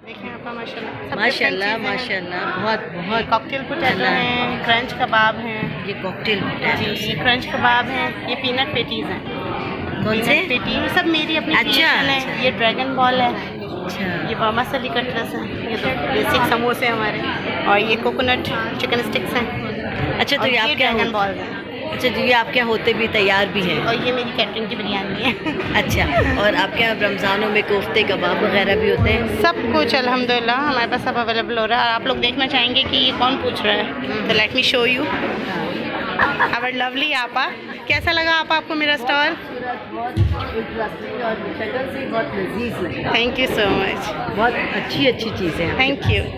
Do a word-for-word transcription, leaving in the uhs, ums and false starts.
देखें आपका माशाल्लाह माशाल्लाह माशाल्लाह बहुत बहुत कॉकटेल पोटैटो हैं, क्रंच कबाब हैं, ये कॉकटेल पोटैटो, ये क्रंच कबाब हैं, ये पीनट पेटीज हैं। कौन से पेटी ये सब मेरी अपनी अच्छा, creation अच्छा। है। ये ड्रैगन बॉल है, अच्छा ये वर्मासली कटलेट्स हैं, ये तो बेसिक समोसे हमारे, और ये कोकोनट चिकन स्टिक्स हैं। अच्छा तो और ये आप क्या ड्रैगन हो- बॉल हैं, अच्छा जी ये आपके यहाँ होते भी तैयार भी हैं। और ये मेरी कैटरिंग की बिरयानी है। अच्छा और आपके यहाँ रमज़ानों में कोफ्ते कबाब वगैरह भी होते हैं? सब कुछ अल्हम्दुलिल्लाह हमारे पास सब अवेलेबल हो रहा है। और आप लोग देखना चाहेंगे कि ये कौन पूछ रहा है, तो let me show you our lovely आपा। कैसा लगा आपा आपको मेरा स्टॉल? बहुत इंटरेस्टिंग और शक्ल से बहुत लजीज लगे। Thank you so much. बहुत अच्छी अच्छी चीज़ें हैं। Thank you.